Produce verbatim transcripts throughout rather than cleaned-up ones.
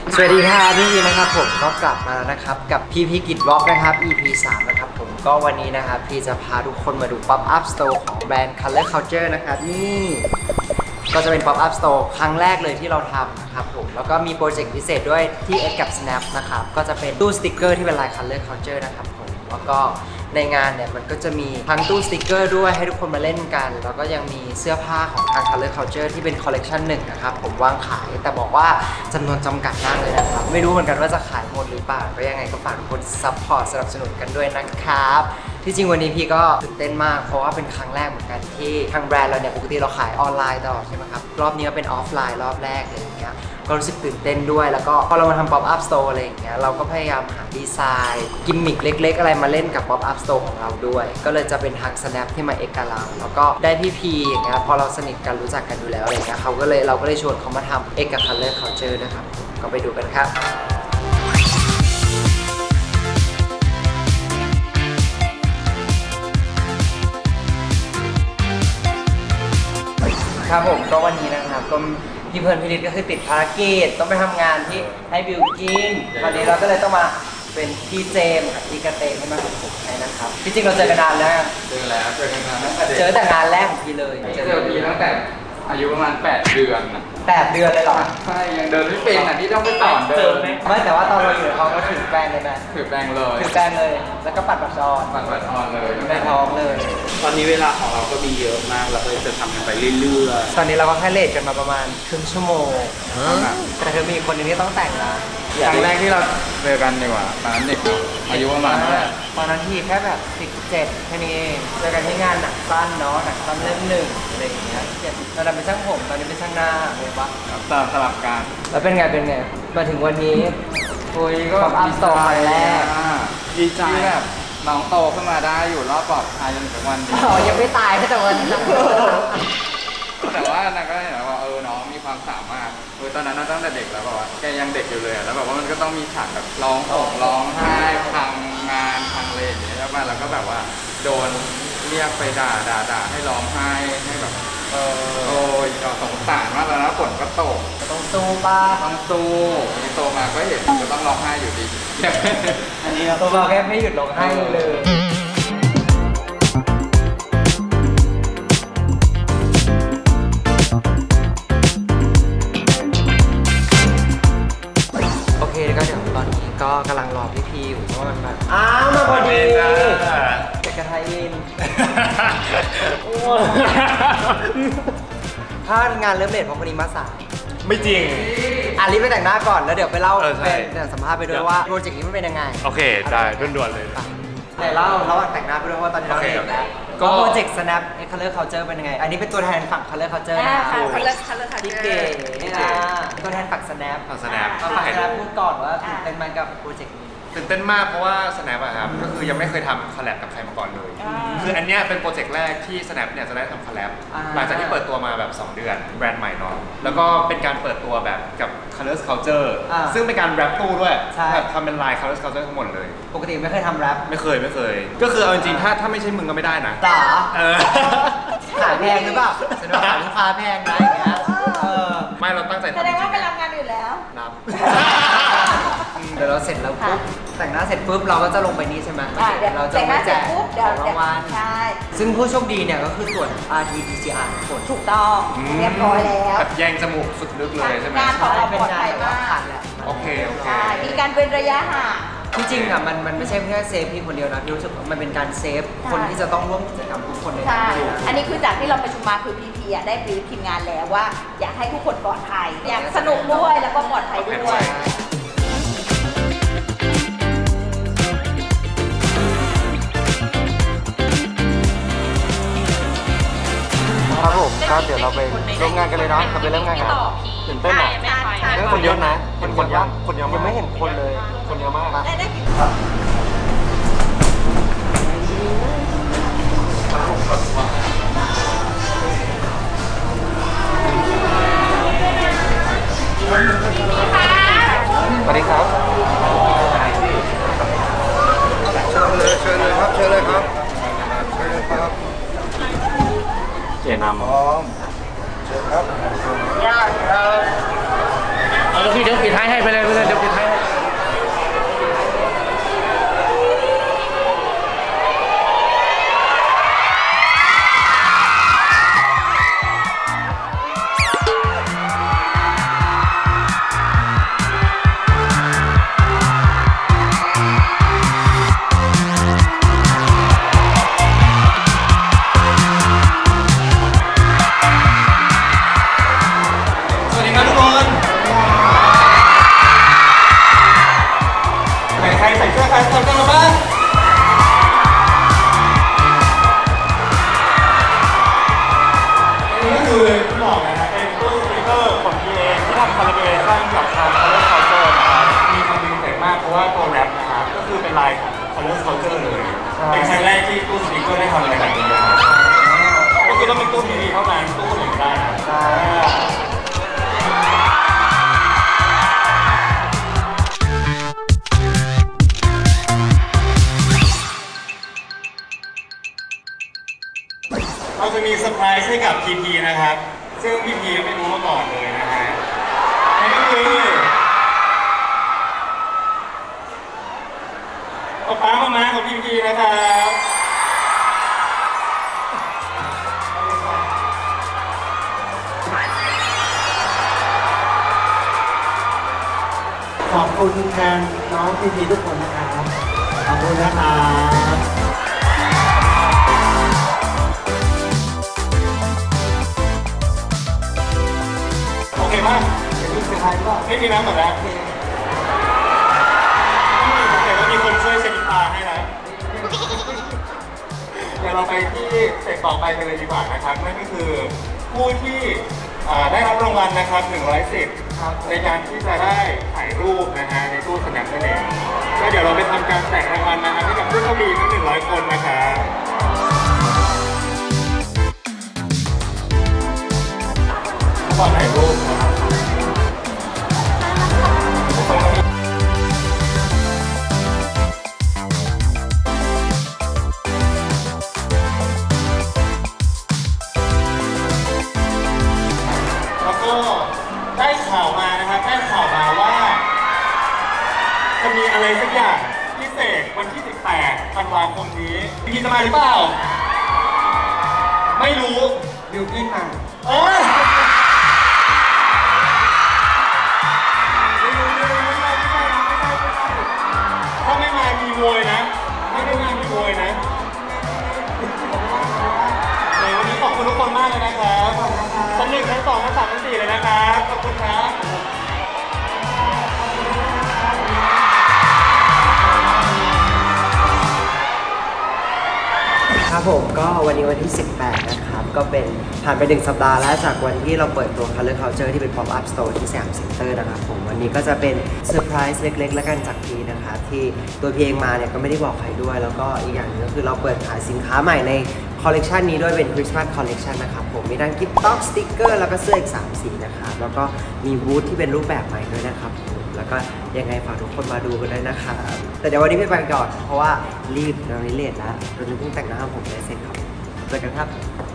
สวัสดีครับพี่พีนะครับผมก็กลับมาแล้วนะครับกับพี่พีกิจบล็อกนะครับ อี พี สามนะครับผมก็วันนี้นะครับพี่จะพาทุกคนมาดู Pop Up Store ของแบรนด์ Color Culture นะครับนี่ก็จะเป็น Pop Up Store ครั้งแรกเลยที่เราทำนะครับผมแล้วก็มีโปรเจกต์พิเศษด้วยที่ X กับ Snap นะครับก็จะเป็นตู้สติกเกอร์ที่เป็นลาย Color Culture นะครับผมแล้วก็ในงานเนี่ยมันก็จะมีทั้งตู้สติกเกอร์ด้วยให้ทุกคนมาเล่นกันแล้วก็ยังมีเสื้อผ้าของทาง Color Culture ที่เป็นคอลเลกชันหนึ่งนะครับผมวางขายแต่บอกว่าจำนวนจำกัดมากเลยนะครับไม่รู้เหมือนกันว่าจะขายหมดหรือเปล่าก็ยังไงก็ฝากทุกคนซัพพอร์ตสนับสนุนกันด้วยนะครับที่จริงวันนี้พี่ก็ตื่นเต้นมากเพราะว่าเป็นครั้งแรกเหมือนกันที่ทางแบรนด์เราเนี่ยปกติเราขายออนไลน์ตลอดใช่ไหมครับรอบนี้ก็เป็นออฟไลน์รอบแรกเลยอย่างเงี้ยก็รู้สึกตื่นเต้นด้วยแล้วก็พอเรามาทำ Pop Up Store อะไรอย่างเงี้ยเราก็พยายามหาดีไซน์กิมมิคเล็กๆอะไรมาเล่นกับ Pop Up Store ของเราด้วยก็เลยจะเป็นทาง Snap ที่มาเอกกับเราแล้วก็ได้พี่พีอย่างเงี้ยพอเราสนิทกันรู้จักกันอยู่แล้วอะไรเงี้ยเขาก็เลยเราก็เลยชวนเขามาทำเอกกับ Color Culture นะครับก็ไปดูกันครับครับผมก็วันนี้นะครับก็พี่เพื่อนพี่ฤทธิ์ก็คือติดภารกิจต้องไปทำงานที่ให้บิวกินวันนี้เราก็เลยต้องมาเป็นพี่เจมกับพี่กระเตงให้มาผมผมให้นะครับที่จริงเราเจอกันนานแล้วเจอแล้วเจอกันนานตั้งแต่เจอแต่งานแรกของพี่เลยเจอพี่ตั้งแต่อายุประมาณแปดเดือนนะแปดเดือนเลยหรอใช่ยังเดินไม่เป็นอ่ะที่ต้องไปสอนเดินไม่แต่ว่าตอนเราอยู่เขาก็ถือแป้งเลยนะถือแป้งเลยถือแป้งเลยแล้วก็ปัดปัดซอนปัดปัดซอนเลยในท้องเลยตอนนี้เวลาของเราก็มีเยอะมากเราก็จะทำกันไปเรื่อยๆตอนนี้เราก็แค่เลทกันมาประมาณครึ่งชั่วโมงแต่เธอมีคนนึงที่ต้องแต่งนะครั้งแรกที่เราเจอกันดีกว่าตอนนั้นเด็กอายุประมาณนั้นตอนนั้นที่แค่แบบสิบเจ็ดแค่นี้เองเจอกันที่งานหนังสั้นเนาะหนังสั้นเล่มหนึ่งอะไรอย่างเงี้ยตอนนั้นเป็นช่างผมตอนนี้เป็นช่างหน้าเลยปะสลับสลับกันแล้วเป็นไงเป็นไงมาถึงวันนี้คุยก็อัพโตแรกดีใจแบบน้องโตขึ้นมาได้อยู่รอดปลอดภัยจนถึงวันนี้อ๋อยังไม่ตายแค่แต่วันนี้แต่ว่านางก็เห็นว่าเออน้องมีความสามารถเออตอนนั้นตั้งแต่เด็กแล้วแบบว่าแกยังเด็กอยู่เลยแล้วแบบว่ามันก็ต้องมีฉากแบบร้องอกร้องไห้ทำงานทำเลอย่างเงี้ยแล้วมาแล้วก็แบบว่าโดนเรียกไปด่าด่าด่าให้ร้องไห้ให้แบบเออโอ้ยสงสารมากแล้วนะฝนก็ตกต้องสู้ป้าต้องสู้นี่โตมาก็เห็นก็ต้องร้องไห้อยู่ดีอันนี้โตมาแค่ไม่หยุดร้องไห้เลยโอเคก็เดี๋ยวตอนนี้ก็กำลังรอพี่พีอยู่เพราะมันแบบอ้าวมาพอดีเด็กกระไทยอินถ้างานเริ่มเลทเพราะคนนี้มาสายไม่จริงอ่ะรีบไปแต่งหน้าก่อนแล้วเดี๋ยวไปเล่าเป็นสัมภาษณ์ไปด้วยว่าโปรเจกต์นี้มันเป็นยังไงโอเคได้ด่วนๆเลยไหนเล่าระหว่างแต่งหน้าไปด้วยว่าตอนนี้เราเห็นแล้วก็โปรเจกต์ Snap Color Culture เป็นยังไงอันนี้เป็นตัวแทนฝั่ง Color Culture นะที่เก๋ตัวแทนฝั่ง Snap ฝั่ง Snap ฝั่ง Snap พูดก่อนว่าตื่นเต้นมากกับโปรเจกต์นี้ตื่นเต้นมากเพราะว่า Snap อะครับก็คือยังไม่เคยทำคอลแลบกับใครมาก่อนเลยคืออันนี้เป็นโปรเจกต์แรกที่ Snap เนี่ยจะได้ทำคอลแลบหลังจากที่เปิดตัวมาแบบสองเดือนแบรนด์ใหม่เนาะแล้วก็เป็นการเปิดตัวแบบกับ Color Culture ซึ่งเป็นการแรปตู้ด้วยแบบทำเป็นลาย Color Culture ทั้งหมดเลยปกติไม่เคยทำแรปไม่เคยไม่เคยก็คือเอาจริงๆถ้าถ้าไม่ใช่มึงก็ไม่ได้นะจ๋าขายแพงหรือเปล่าแสดงว่าขายลูกค้าแพงนะอย่างเงี้ยไม่เราตั้งใจทำแสดงว่าไปรับงานอยู่แล้วรับเดี๋ยวเราเสร็จแล้วปุ๊บแต่งหน้าเสร็จปุ๊บเราก็จะลงไปนี่ใช่ไหมเราจะไปแจกของรางวัลใช่ซึ่งผู้โชคดีเนี่ยก็คือตรวจ อาร์ ที พี ซี อาร์ ผลถูกต้องเรียบร้อยแล้วแบบแยงจมูกสุดลึกเลยใช่ไหมงานของเราปลอดภัยมากโอเคโอเคมีการเป็นระยะห่างที่จริงอ่ะมันมันไม่ใช่แค่เซฟพี่คนเดียวนะพี่รู้สึกมันเป็นการเซฟคนที่จะต้องร่วมกิจกรรมทุกคนเลยใช่อันนี้คือจากที่เราประชุมมาคือพีพีได้บรีฟทีมงานแล้วว่าอยากให้ทุกคนปลอดภัยอยากสนุกด้วยแล้วก็ปลอดภัยด้วยครับผมก็เดี๋ยวเราไปร่วมงานกันเลยเนาะเราไปเริ่มงานกันตื่นเต้นหรอคนเยอะนะคนคนเยอะคนเยอะยังไม่เห็นคนเลยคนเยอะมากนะสวัสดีครับเชิญเลยเชิญเลยครับเชิญเลยครับเชิญเลยครับเจนำพร้อมเชิญครับเอาลูกพี่เดี๋ยวปิดท้ายให้ไปเลยเพื่อนเดี๋ยวปิดให้เป็นครั้งแรกที่ตู้สติ๊กเกอร์ได้ทำอะไรแบบนี้ก็คือต้องเป็นตู้ทีวีเท่านั้นตู้หนึ่งได้เราจะมีเซอร์ไพรส์ให้กับพีพีนะครับซึ่งพีพีไม่รู้มาก่อนเลยนะฮะนี่ก็คือป๊าป๊ามาม้าของพีพีนะครับขอบคุณแทนน้องพีพีทุกคนนะครับขอบคุณนะครับโอเคป่ะไม่มีน้ำหมดแล้วมีคนช่วยเช็ดตาให้นะเดี๋ยวเราไปที่เสร็จต่อไปกันเลยดีกว่านะครับนั่นก็คือผู้ที่ได้รับรางวัลนะครับหนึ่งร้อยสิบในการที่จะได้ถ่ายรูปนะฮะในตู้สแนปนั่นเองแล้วเดี๋ยวเราไปทำการแจกรางวัลนะครับให้กับผู้โชคดีทั้งหนึ่งร้อยคนนะครับก่อนถ่ายรูปนะครับได้ข่าวมานะครับได้ข่าวมาว่าจะมีอะไรสักอย่างพิเศษวันที่สิบแปดธันวาคมนี้พี่จะมาหรือเปล่าไม่รู้บิวกิ้นมาเอ้ยไม่รู้ไม่รู้ไม่ใช่ไม่ใช่ไม่ใช่ไม่ใช่ถ้าไม่มามีโวยนะไม่ได้มามีโวยนะวันนี้ขอบคุณทุกคนมากเลยนะครับชั้นหนึ่งชั้นสองชั้นสามชั้นสี่เลยนะครับขอบคุณครับครับผมก็วันนี้วันที่สิบแปดนะครับก็เป็นผ่านไปหนึ่งสัปดาห์แล้วจากวันที่เราเปิดตัว Color Culture ที่เป็น Pop Up Store ที่สยามเซ็นเตอร์นะครับผมวันนี้ก็จะเป็นเซอร์ไพรส์เล็กๆแล้วกันจากพีนะครับที่ตัวพีเองมาเนี่ยก็ไม่ได้บอกใครด้วยแล้วก็อีกอย่างนึงก็คือเราเปิดขายสินค้าใหม่ในคอลเลกชันนี้ด้วยเป็น Christmas Collection นะครับผมมีทั้งกิฟต์ต็อกสติ๊กเกอร์แล้วก็เสื้ออีกสามสีนะครับแล้วก็มีบูธที่เป็นรูปแบบใหม่ด้วยนะครับแล้วก็ยังไงฝากทุกคนมาดูกันด้วยนะคะแต่เดี๋ยววันนี้พี่ไปก่อนเพราะว่ารีบเรานี้เลทแล้วเราจะเพิ่งแต่งหน้าผมได้เสร็จครับเจอกันครับ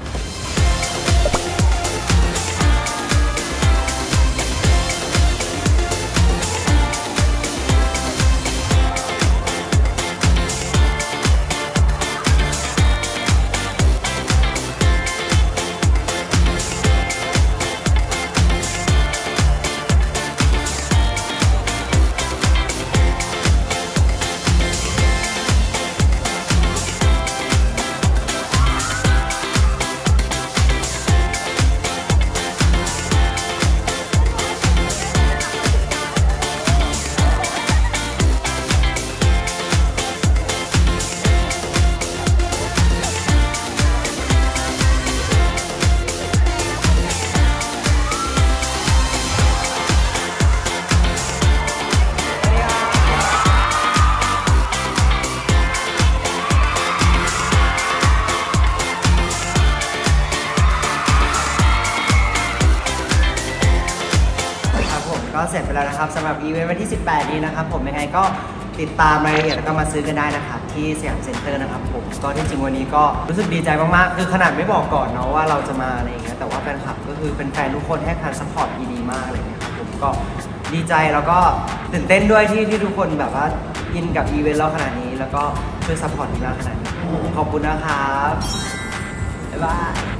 ก็เสร็จไปแล้วนะครับสำหรับอีเวนต์วันที่สิบแปดนี้นะครับผมยังไงก็ติดตามรายละเอียดแล้วก็มาซื้อกันได้นะครับที่สยามเซ็นเตอร์นะครับผมก็ที่จริงวันนี้ก็รู้สึกดีใจมากๆคือขนาดไม่บอกก่อนเนาะว่าเราจะมาอะไรอย่างเงี้ยแต่ว่าแฟนคลับก็คือเป็นแฟนทุกคนให้การซัพพอร์ตดีมากอะไรเงี้ยครับผมก็ดีใจแล้วก็ตื่นเต้นด้วยที่ที่ทุกคนแบบว่าอินกับอีเวนต์เราขนาดนี้แล้วก็ช่วยซัพพอร์ตเราขนาดนี้ขอบคุณนะครับบ๊ายบาย